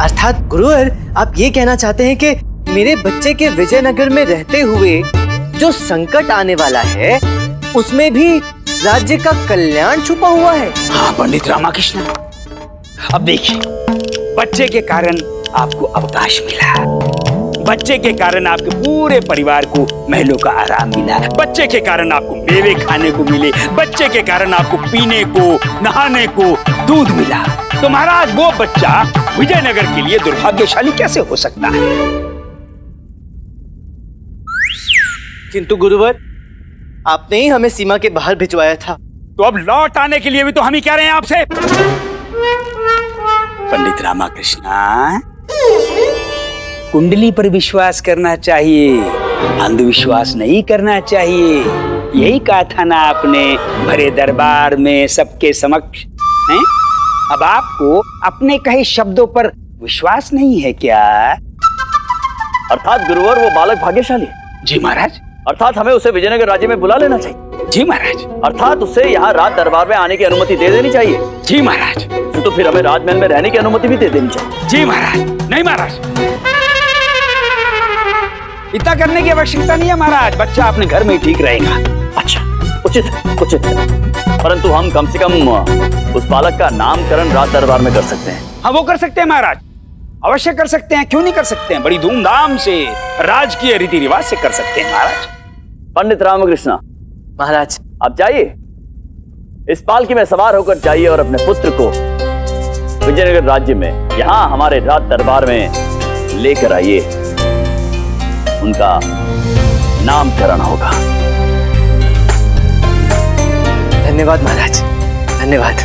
अर्थात गुरुवर, आप ये कहना चाहते हैं कि मेरे बच्चे के विजयनगर में रहते हुए जो संकट आने वाला है उसमें भी राज्य का कल्याण छुपा हुआ है। हाँ पंडित रामाकृष्ण, अब देखिए, बच्चे के कारण आपको अवकाश मिला, बच्चे के कारण आपके पूरे परिवार को महलों का आराम मिला, बच्चे के कारण आपको मेवे खाने को मिले, बच्चे के कारण आपको पीने को, नहाने को दूध मिला। तो महाराज वो बच्चा विजयनगर के लिए दुर्भाग्यशाली कैसे हो सकता है? किंतु गुरुवर, आपने ही हमें सीमा के बाहर भिजवाया था। तो अब लौट आने के लिए भी तो हम ही कह रहे हैं आपसे। पंडित रामाकृष्ण, कुंडली पर विश्वास करना चाहिए, अंधविश्वास नहीं करना चाहिए। यही कहा था ना आपने भरे दरबार में सबके समक्ष, हैं? अब आपको अपने कहे शब्दों पर विश्वास नहीं है क्या? अर्थात गुरुवर वो बालक भाग्यशाली है। जी महाराज। अर्थात हमें उसे विजयनगर राज्य में बुला लेना चाहिए। जी महाराज। अर्थात उसे यहाँ राज दरबार में आने की अनुमति दे देनी चाहिए। जी महाराज। तो फिर हमें राजमहल में रहने की अनुमति भी दे देनी चाहिए। जी महाराज। नहीं महाराज, इतना करने की आवश्यकता नहीं है महाराज, बच्चा अपने घर में ही ठीक रहेगा। अच्छा, उचित है। परंतु हम कम से कम उस बालक का नामकरण राज दरबार में कर सकते हैं। हाँ वो कर सकते हैं महाराज, अवश्य कर सकते हैं, क्यों नहीं कर सकते हैं। बड़ी धूमधाम से राजकीय रीति रिवाज से कर सकते हैं महाराज। पंडित रामकृष्ण महाराज, आप जाइए, इस पालकी में सवार होकर जाइए और अपने पुत्र को विजयनगर राज्य में यहाँ हमारे राज दरबार में लेकर आइए। उनका नामकरण होगा। धन्यवाद महाराज, धन्यवाद।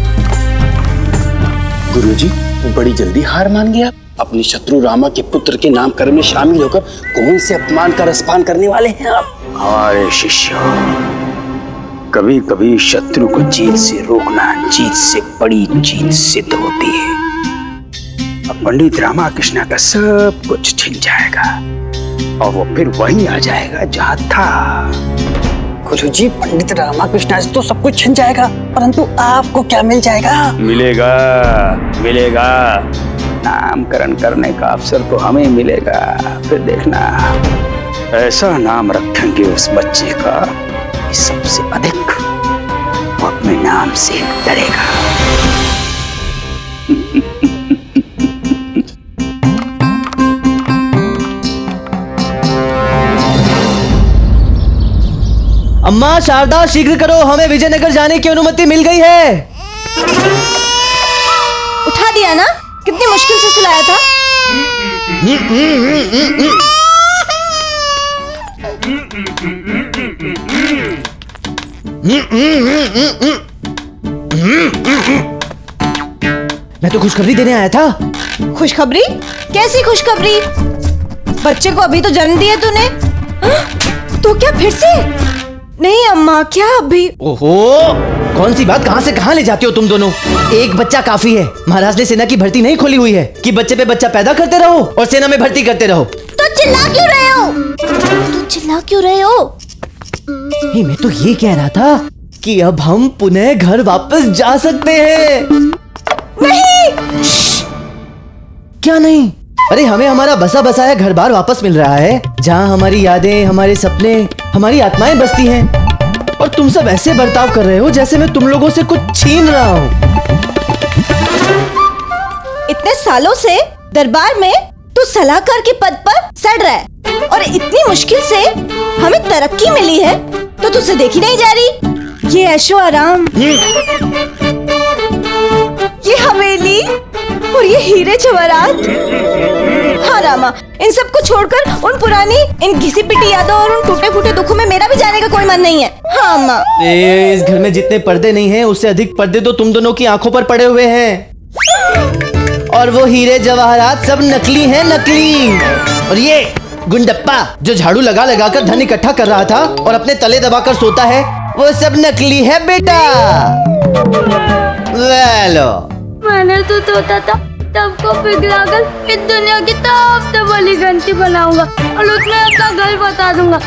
गुरुजी, बड़ी जल्दी हार मान गया। अपने शत्रु रामा के पुत्र के नामकरण में शामिल होकर कौन से अपमान का रसपान करने वाले हैं आप? हमारे शिष्य, कभी कभी शत्रु को जीत से रोकना जीत से बड़ी जीत सिद्ध होती है। अब पंडित रामाकृष्ण का सब कुछ छिन जाएगा और वो फिर वहीं आ जाएगा जहां था। गुरुजी, पंडित रामाकृष्ण से तो सब कुछ छिन जाएगा, परंतु आपको क्या मिल जाएगा? मिलेगा नामकरण करने का अवसर तो हमें मिलेगा। फिर देखना, ऐसा नाम रखेंगे उस बच्चे का कि सबसे अधिक वो अपने नाम से डरेगा। अम्मा शारदा, शीघ्र करो, हमें विजयनगर जाने की अनुमति मिल गई है। उठा दिया ना, कितनी मुश्किल से सुलाया था। मैं तो खुशखबरी देने आया था। खुशखबरी? कैसी खुशखबरी? बच्चे को अभी तो जन्म दिया तूने। तो क्या फिर से? नहीं अम्मा, क्या अभी? ओहो, कौन सी बात कहां से कहां ले जाती हो तुम दोनों। एक बच्चा काफी है। महाराज ने सेना की भर्ती नहीं खोली हुई है कि बच्चे पे बच्चा पैदा करते रहो और सेना में भर्ती करते रहो। तो चिल्ला क्यों रहे हो? मैं तो ये कह रहा था कि अब हम पुनः घर वापस जा सकते हैं। नहीं। क्या नहीं? अरे हमें हमारा बसा बसाया घर बार वापस मिल रहा है, जहाँ हमारी यादें, हमारे सपने, हमारी आत्माएं बसती हैं। और तुम सब ऐसे बर्ताव कर रहे हो जैसे मैं तुम लोगों से कुछ छीन रहा हूँ। इतने सालों से दरबार में तू सलाहकार के पद पर सड़ रहा है और इतनी मुश्किल से हमें तरक्की मिली है तो तुझसे देखी नहीं जा रही। ये ऐशो आराम, ये हवेली और ये हीरे जवाहरात। हाँ रामा, इन सब को छोड़कर उन पुरानी, इन घिसी पिटी यादों और उन टूटे फूटे दुखों में मेरा भी जाने का कोई मन नहीं है। हाँ अम्मा। इस घर में जितने पर्दे नहीं हैं, उससे अधिक पर्दे तो तुम दोनों की आंखों पर पड़े हुए हैं। और वो हीरे जवाहरात सब नकली हैं, नकली। और ये गुंडप्पा जो झाड़ू लगा लगा कर धन इकट्ठा कर रहा था और अपने तले दबाकर सोता है, वो सब नकली है बेटा। वेलो, मैंने तो सोचा था सबको पिघलाकर इस दुनिया की सबसे बड़ी घंटी बनाऊंगा और उसमें अपना घर बता दूंगा।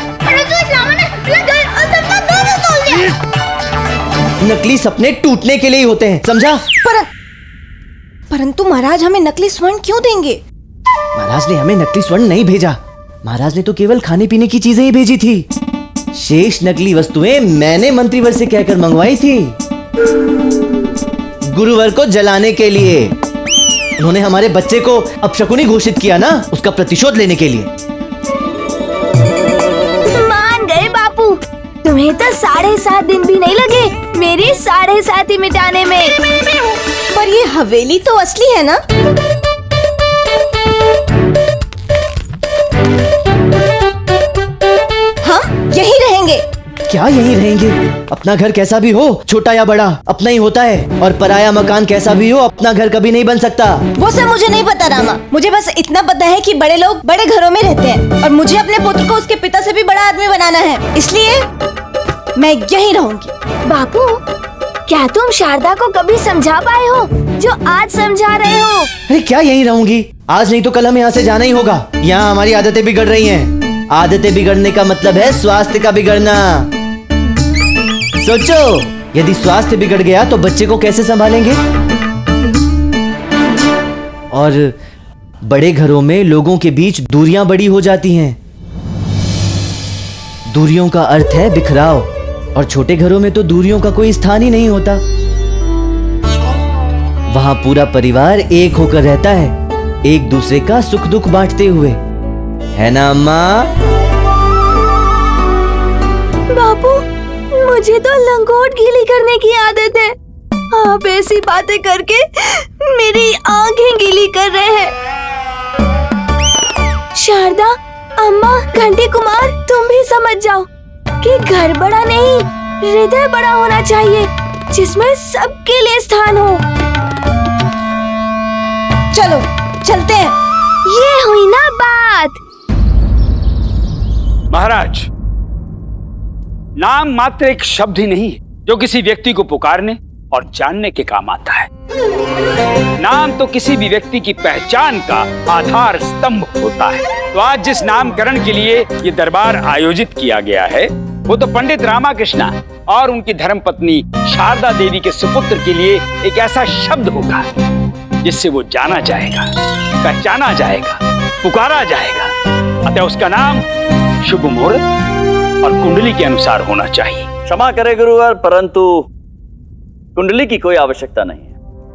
नकली सपने टूटने के लिए ही होते हैं, समझा? परंतु महाराज हमें नकली स्वर्ण क्यों देंगे? महाराज ने हमें नकली स्वर्ण नहीं भेजा। महाराज ने तो केवल खाने पीने की चीजें ही भेजी थी। शेष नकली वस्तुएं मैंने मंत्रीवर से कहकर मंगवाई थी, गुरुवर को जलाने के लिए। उन्होंने हमारे बच्चे को अपशकुनी घोषित किया ना, उसका प्रतिशोध लेने के लिए। मान गए बापू, तुम्हें तो 7.5 दिन भी नहीं लगे मेरी 7.5 मिटाने में। पर ये हवेली तो असली है ना? हम यहीं रहेंगे। क्या यहीं रहेंगे? अपना घर कैसा भी हो, छोटा या बड़ा, अपना ही होता है। और पराया मकान कैसा भी हो, अपना घर कभी नहीं बन सकता। वो सब मुझे नहीं पता रामा। मुझे बस इतना पता है कि बड़े लोग बड़े घरों में रहते हैं और मुझे अपने पुत्र को उसके पिता से भी बड़ा आदमी बनाना है, इसलिए मैं यहीं रहूंगी। बापू, क्या तुम शारदा को कभी समझा पाए हो जो आज समझा रहे हो? अरे क्या यहीं रहूंगी? आज नहीं तो कल हमें यहाँ से जाना ही होगा। यहाँ हमारी आदतें बिगड़ रही हैं। आदतें बिगड़ने का मतलब है स्वास्थ्य का बिगड़ना। सोचो, यदि स्वास्थ्य बिगड़ गया तो बच्चे को कैसे संभालेंगे? और बड़े घरों में लोगों के बीच दूरियां बड़ी हो जाती हैं। दूरियों का अर्थ है बिखराव, और छोटे घरों में तो दूरियों का कोई स्थान ही नहीं होता। वहां पूरा परिवार एक होकर रहता है, एक दूसरे का सुख दुख बांटते हुए, है ना अम्मा? बापू, मुझे तो लंगोट गीली करने की आदत है। आप ऐसी बातें करके मेरी आंखें गीली कर रहे हैं। शारदा, अम्मा, घंटी कुमार, तुम भी समझ जाओ कि घर बड़ा नहीं, हृदय बड़ा होना चाहिए, जिसमें सबके लिए स्थान हो। चलो चलते हैं। ये हुई ना बात। महाराज, नाम मात्र एक शब्द ही नहीं है जो किसी व्यक्ति को पुकारने और जानने के काम आता है। नाम तो किसी भी व्यक्ति की पहचान का आधार स्तंभ होता है। तो आज जिस नामकरण के लिए ये दरबार आयोजित किया गया है, वो तो पंडित रामाकृष्णा और उनकी धर्मपत्नी शारदा देवी के सुपुत्र के लिए एक ऐसा शब्द होगा जिससे वो जाना जाएगा, पहचाना जाएगा, पुकारा जाएगा। अतः उसका नाम शुभ मुहूर्त और कुंडली के अनुसार होना चाहिए। क्षमा करें गुरुवर, परंतु कुंडली की कोई आवश्यकता नहीं है।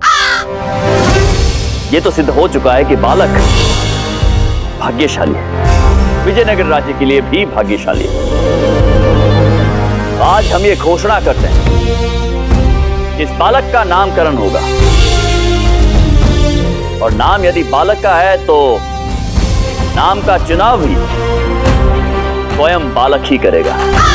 ये तो सिद्ध हो चुका है कि बालक भाग्यशाली है, विजयनगर राज्य के लिए भी भाग्यशाली है। आज हम ये घोषणा करते हैं, इस बालक का नामकरण होगा, और नाम यदि बालक का है तो नाम का चुनाव भी स्वयं बालक ही करेगा।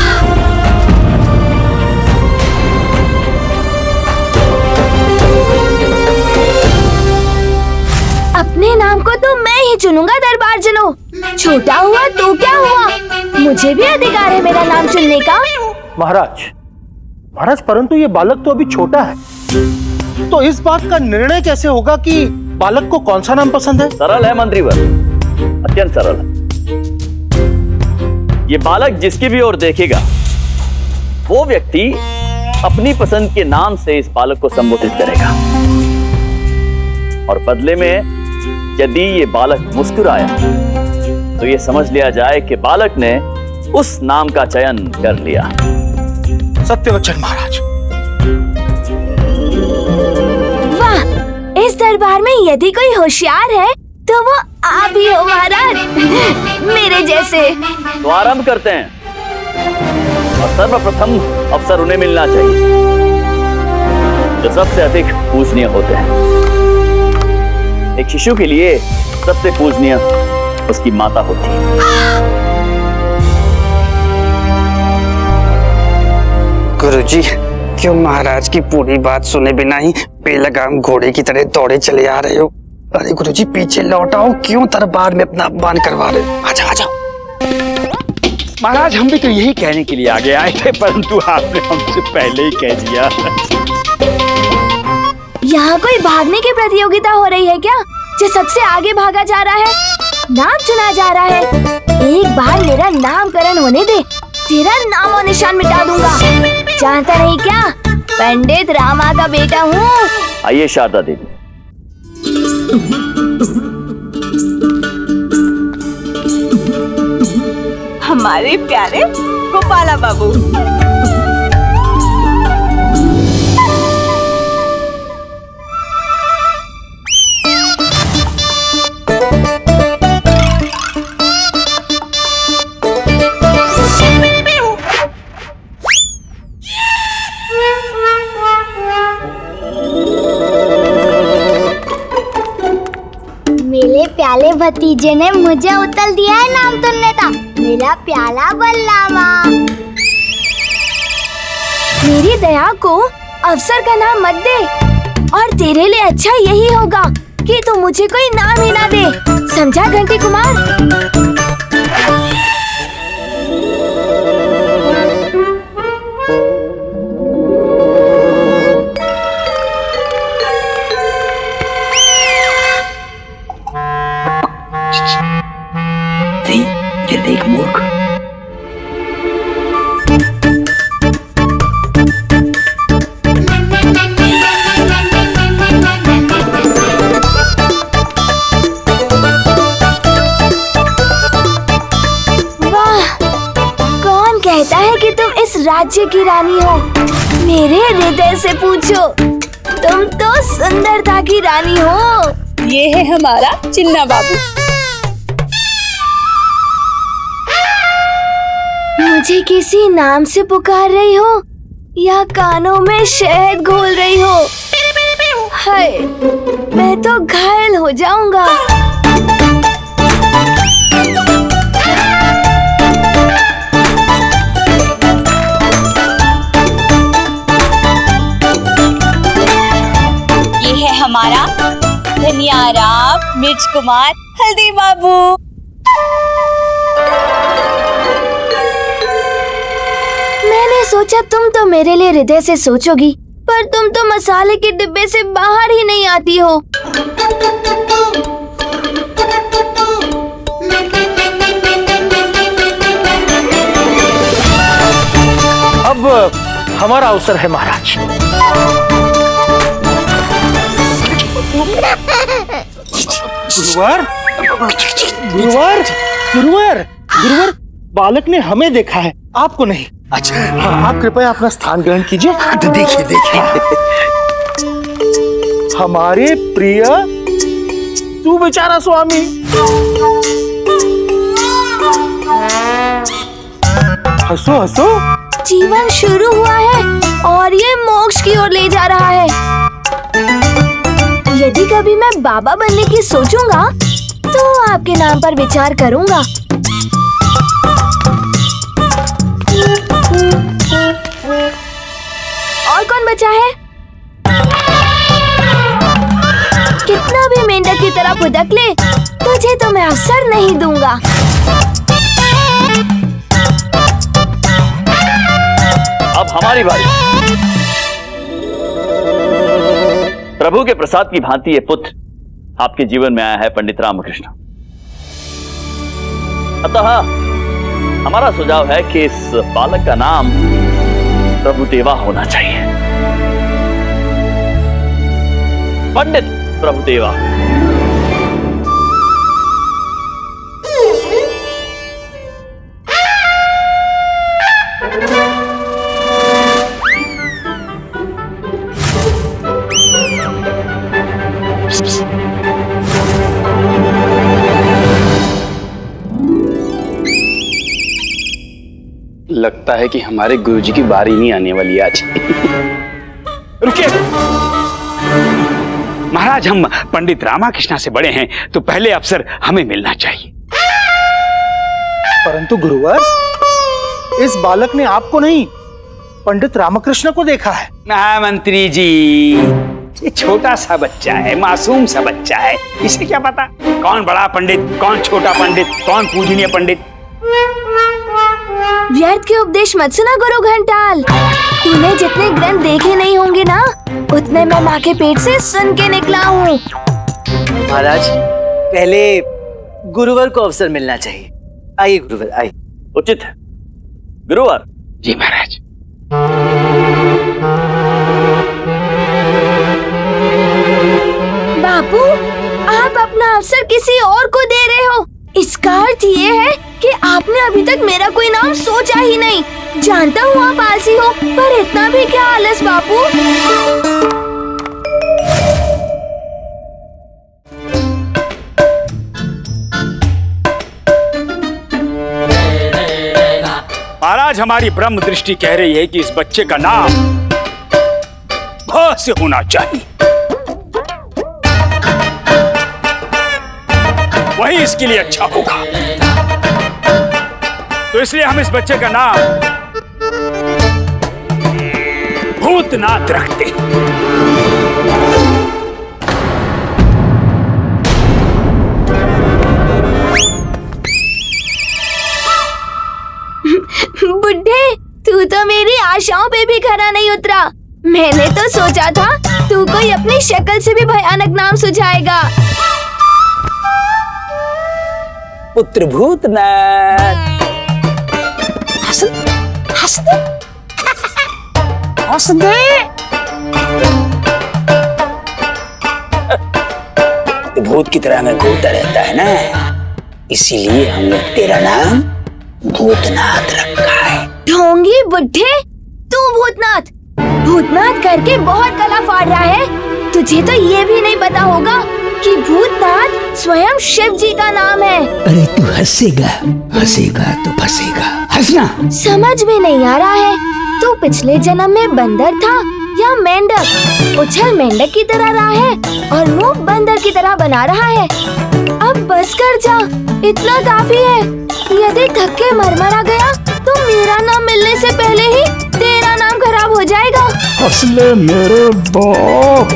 अपने नाम को तो मैं ही चुनूंगा दरबार जनों। छोटा हुआ तो क्या हुआ, मुझे भी अधिकार है मेरा नाम चुनने का। महाराज, परंतु ये बालक तो अभी छोटा है, तो इस बात का निर्णय कैसे होगा कि बालक को कौन सा नाम पसंद है? सरल है मंत्रीवर, अत्यंत सरल है। ये बालक जिसकी भी ओर देखेगा, वो व्यक्ति अपनी पसंद के नाम से इस बालक को संबोधित करेगा, और बदले में यदि ये बालक मुस्कुराया तो ये समझ लिया जाए कि बालक ने उस नाम का चयन कर लिया। सत्यवचन महाराज। वाह, इस दरबार में यदि कोई होशियार है तो वो आप ही हो महाराज, मेरे जैसे। तो आरंभ करते हैं, और सर्वप्रथम अवसर उन्हें मिलना चाहिए जो सबसे अधिक पूजनीय होते हैं। एक शिशु के लिए सबसे पूजनीय उसकी माता होती है। गुरुजी, क्यों महाराज की पूरी बात सुने बिना ही बेलगाम घोड़े की तरह दौड़े चले आ रहे हो? अरे गुरुजी, पीछे लौट आओ, क्यों दरबार में अपना अपमान करवा रहे हो? आजा आजा। महाराज, हम भी तो यही कहने के लिए आगे आए थे, परंतु आपने हमसे पहले ही कह दिया। यहाँ कोई भागने की प्रतियोगिता हो रही है क्या, जो सबसे आगे भागा जा रहा है, नाम चुना जा रहा है? एक बार मेरा नामकरण होने दे, तेरा नाम और निशान मिटा दूंगा। जानता नहीं क्या, पंडित रामा का बेटा हूँ। आइए शारदा देवी, हमारे प्यारे गोपाला बाबू। मेरे प्याले भतीजे ने मुझे उतल दिया है नाम सुनने का, मेरा प्याला बल्लामा। मेरी दया को अफसर का नाम मत दे, और तेरे लिए अच्छा यही होगा कि तू मुझे कोई नाम ही ना दे, समझा घंटी कुमार? देख मूर्ख। कहता है कि तुम इस राज्य की रानी हो। मेरे हृदय से पूछो, तुम तो सुंदरता की रानी हो। ये है हमारा चिन्ना बाबू। मुझे किसी नाम से पुकार रही हो या कानों में शहद घोल रही हो? हाय, मैं तो घायल हो जाऊंगा। ये है हमारा धनिया राम, मिर्च कुमार, हल्दी बाबू। मैंने सोचा तुम तो मेरे लिए हृदय से सोचोगी, पर तुम तो मसाले के डिब्बे से बाहर ही नहीं आती हो। अब हमारा अवसर है महाराज। गुरुवर, गुरुवर, गुरुवर, गुरुवर, बालक ने हमें देखा है, आपको नहीं। अच्छा, हाँ, आप कृपया अपना स्थान ग्रहण कीजिए। तो देखिए देखिए। हमारे प्रिय तू बेचारा स्वामी। हंसो हंसो। जीवन शुरू हुआ है और ये मोक्ष की ओर ले जा रहा है। यदि कभी मैं बाबा बनने की सोचूंगा तो आपके नाम पर विचार करूंगा। और कौन बचा है? कितना भी मेंढक की तरह फुदक ले, तुझे तो मैं अवसर नहीं दूंगा। अब हमारी बारी। प्रभु के प्रसाद की भांति ये पुत्र आपके जीवन में आया है, पंडित रामकृष्ण। अतः हमारा सुझाव है कि इस बालक का नाम प्रभुदेवा होना चाहिए। पंडित प्रभुदेवा। लगता है कि हमारे गुरुजी की बारी नहीं आने वाली आज। रुकिए महाराज, हम पंडित रामकृष्ण से बड़े हैं तो पहले अवसर हमें मिलना चाहिए। परंतु गुरुवर, इस बालक ने आपको नहीं, पंडित रामकृष्ण को देखा है। महामंत्री जी, ये छोटा सा बच्चा है, मासूम सा बच्चा है, इसे क्या पता कौन बड़ा पंडित, कौन छोटा पंडित, कौन पूजनीय पंडित। व्यर्थ के उपदेश मत सुना गुरु घंटाल। तूने जितने ग्रंथ देखे नहीं होंगे ना, उतने मैं माँ के पेट से सुन के निकला हूँ। महाराज, पहले गुरुवर को अवसर मिलना चाहिए। आइए गुरुवर, आइए। उचित है गुरुवर। जी महाराज। बापू, आप अपना अवसर किसी और को दे रहे हो। इसका अर्थ ये है कि आपने अभी तक मेरा कोई नाम सोचा ही नहीं। जानता हूँ आप आलसी हो, पर इतना भी क्या आलस बापू। महाराज, हमारी ब्रह्म दृष्टि कह रही है कि इस बच्चे का नाम भ से होना चाहिए। वही इसके लिए अच्छा होगा। तो इसलिए हम इस बच्चे का नाम भूतनाथ रखते हैं। बुड्ढे, तू तो मेरी आशाओं पे भी खरा नहीं उतरा। मैंने तो सोचा था तू कोई अपनी शक्ल से भी भयानक नाम सुझाएगा। पुत्र भूतनाथ। हंस दे हंस दे। भूत की तरह में घूमता रहता है ना, इसीलिए हमने तेरा नाम भूतनाथ रखा है। ढोंगी बुड्ढे, तू भूतनाथ भूतनाथ करके बहुत गला फाड़ रहा है। तुझे तो ये भी नहीं पता होगा कि भूतनाथ स्वयं शिव जी का नाम है। अरे तू हंसेगा तो फंसेगा। हंसना समझ में नहीं आ रहा है, तू पिछले जन्म में बंदर था या मेंढक। उछल मेंढक की तरह रहा है और मुंह बंदर की तरह बना रहा है। अब बस कर जा, इतना काफी है। यदि धक्के मरमरा गया तो मेरा नाम मिलने से पहले ही तेरा नाम खराब हो जाएगा। असले मेरे बाप।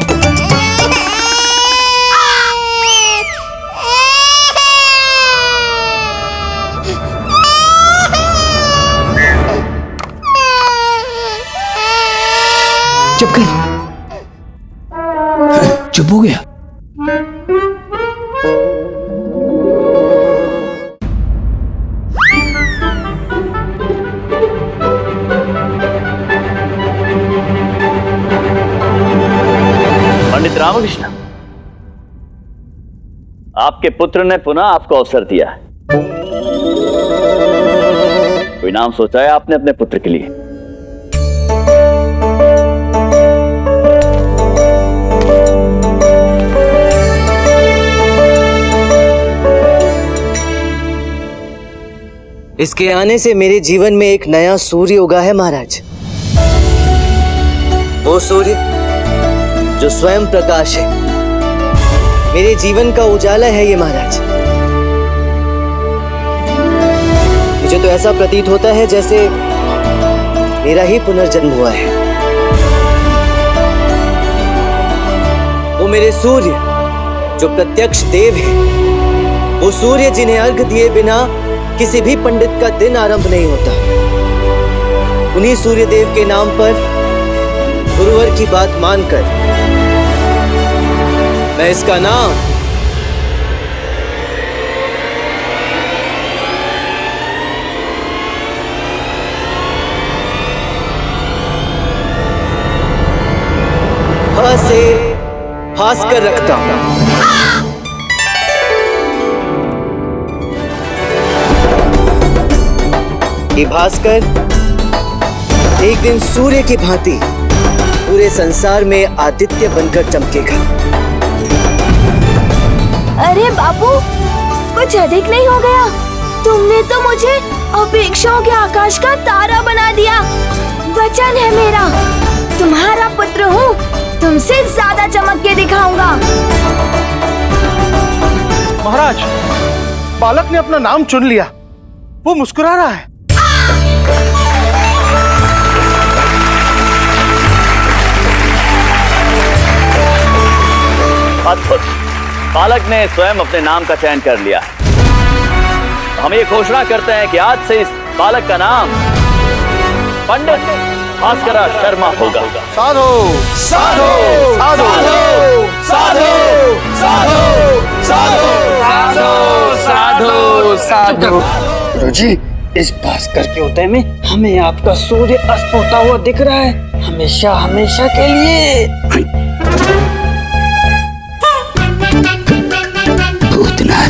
चुप कर, चुप हो गया। पंडित रामकृष्ण, आपके पुत्र ने पुनः आपको अवसर दिया है। कोई नाम सोचा है आपने अपने पुत्र के लिए? इसके आने से मेरे जीवन में एक नया सूर्य उगा है महाराज। वो सूर्य जो स्वयं प्रकाश है, मेरे जीवन का उजाला है ये महाराज। मुझे तो ऐसा प्रतीत होता है जैसे मेरा ही पुनर्जन्म हुआ है। वो मेरे सूर्य जो प्रत्यक्ष देव है, वो सूर्य जिन्हें अर्घ दिए बिना किसी भी पंडित का दिन आरंभ नहीं होता। उन्हीं सूर्य देव के नाम पर गुरुवर की बात मानकर मैं इसका नाम ह से भास्कर रखता हूं। ये भास्कर एक दिन सूर्य की भांति पूरे संसार में आदित्य बनकर चमकेगा। अरे बापू, कुछ अधिक नहीं हो गया? तुमने तो मुझे अपेक्षाओं के आकाश का तारा बना दिया। वचन है मेरा, तुम्हारा पुत्र हूँ, तुमसे ज्यादा चमक के दिखाऊंगा। महाराज, बालक ने अपना नाम चुन लिया। वो मुस्कुरा रहा है। अद्भुत, बालक ने स्वयं अपने नाम का चयन कर लिया। हम ये घोषणा करते हैं कि आज से इस बालक का नाम पंडित भास्कर शर्मा होगा। साधु साधु साधु साधु साधु साधु साधु। गुरुजी, इस भास्कर के उदय में हमें आपका सूर्य अस्त होता हुआ दिख रहा है, हमेशा हमेशा के लिए। उतना